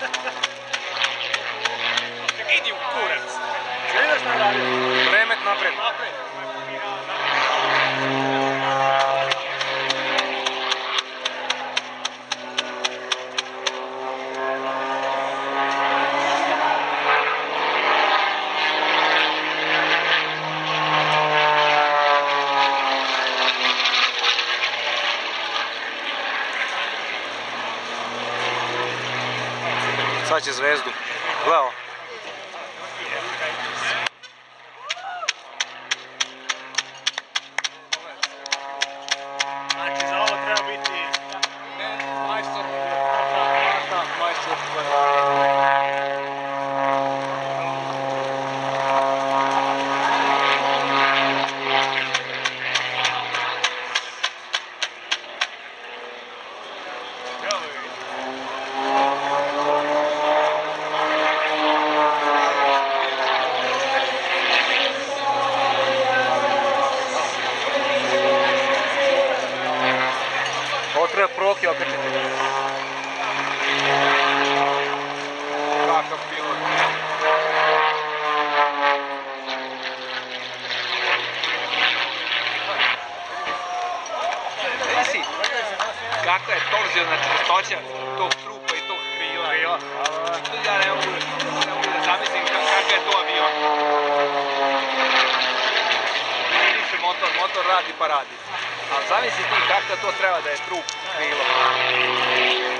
Idi u kurac. Vidiš šta radi? Remet napred. Sad će Zvezdu. Gledao. Znači za ovo treba biti majstor majstor. Ovo treba proki okačiti. Kakav pilot. Vidi kakva je torzijona čvrstoća tog trupa i tog krila. Ja ne mogu da zamislim kakav je to avion. Više motor radi pa radi. Ali zamisli ti kakva to treba da je trup krilo.